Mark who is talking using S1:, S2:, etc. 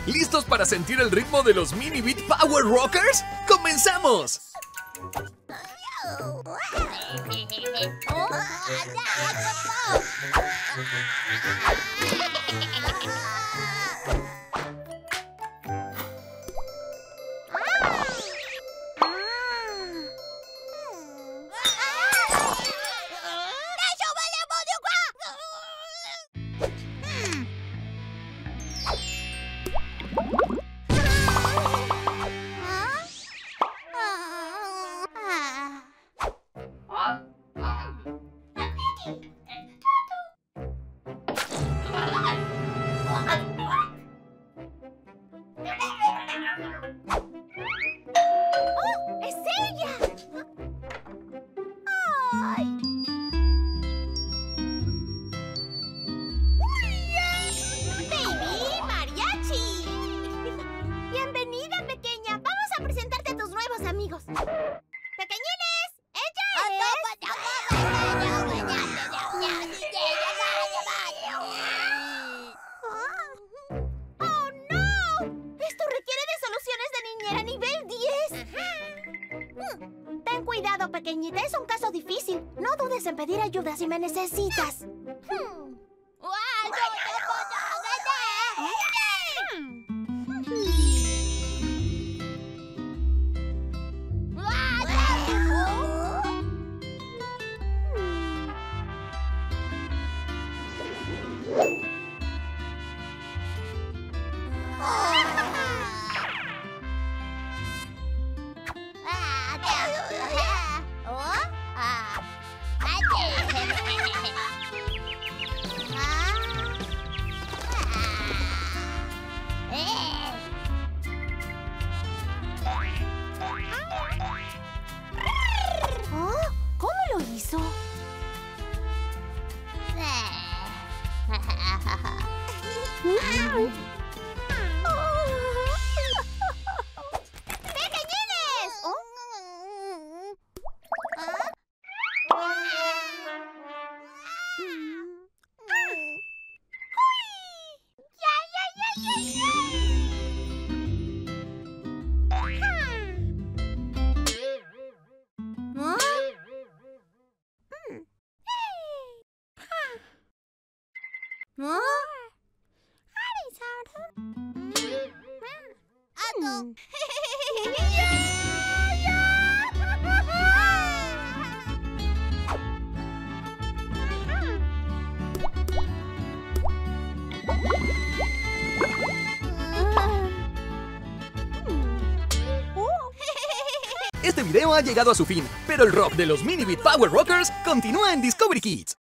S1: ¿Listos para sentir el ritmo de los Mini Beat Power Rockers? ¡Comenzamos!
S2: ¡Es ella! ¡Ay! ¡Baby Mariachi! Bienvenida, pequeña. Vamos a presentarte a tus nuevos amigos. ¡Pequeñines! ¡Ella es! ¡Oh, no! Esto requiere de soluciones de niñera nivel 10. Ten cuidado, pequeñita. Es un caso difícil. No dudes en pedir ayuda si me necesitas. ¿Cómo lo hizo? ¡Pequeñines!
S1: Este video ha llegado a su fin, pero el rock de los Mini Beat Power Rockers continúa en Discovery Kids.